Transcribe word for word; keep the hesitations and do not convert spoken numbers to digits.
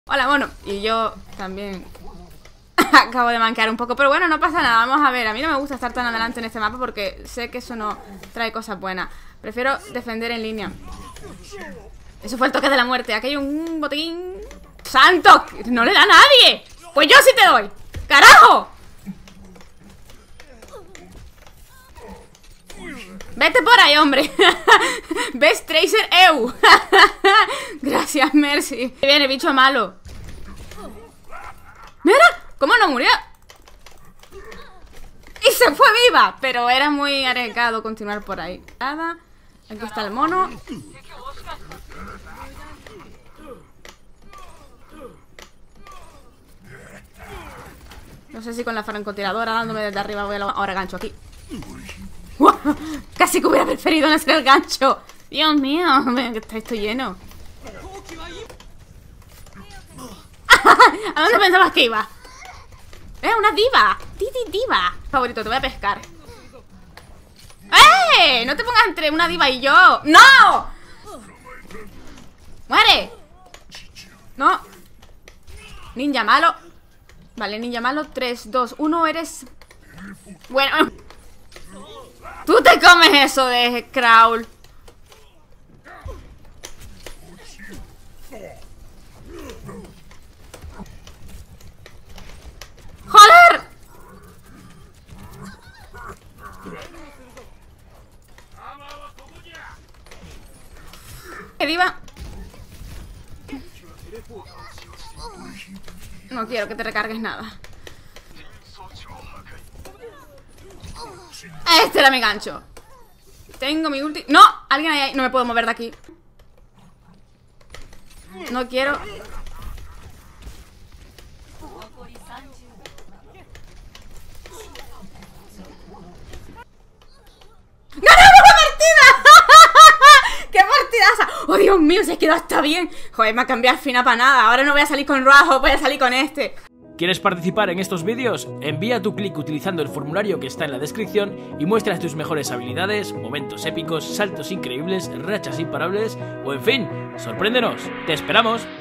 Hola, mono. Y yo también acabo de manquear un poco, pero bueno, no pasa nada. Vamos a ver, a mí no me gusta estar tan adelante en este mapa porque sé que eso no trae cosas buenas. Prefiero defender en línea. Eso fue el toque de la muerte. Aquí hay un botequín. ¡Santo! ¡No le da a nadie! Pues yo sí te doy. ¡Carajo! Vete por ahí, hombre. Best Tracer E U. Gracias, Mercy. Viene, bicho malo. Mira, ¿cómo no murió? Y se fue viva. Pero era muy arriesgado continuar por ahí. Nada. Aquí está el mono. No sé si con la francotiradora dándome desde arriba voy a... Ahora gancho aquí. ¡Wow! Casi que hubiera preferido no hacer el gancho. Dios mío, que está esto lleno. ¿A dónde pensabas que iba? ¡Eh, una diva! ¡Titi diva! Favorito, te voy a pescar. ¡Eh! No te pongas entre una diva y yo. ¡No! ¡Muere! No. Ninja malo. Vale, ninja malo. tres, dos, uno, eres... Bueno. Tú te comes eso de Crawl. ¡Joder! ¿Qué diva? No quiero que te recargues nada. Este era mi gancho. Tengo mi ulti... ¡No! Alguien ahí, no me puedo mover de aquí. No quiero... ¡Ganamos la partida! ¡Qué partidaza! ¡Oh, Dios mío! Se quedó hasta bien. Joder, me ha cambiado al final para nada. Ahora no voy a salir con Rajo, voy a salir con este. ¿Quieres participar en estos vídeos? Envía tu clic utilizando el formulario que está en la descripción y muestra tus mejores habilidades, momentos épicos, saltos increíbles, rachas imparables o en fin, sorpréndenos. ¡Te esperamos!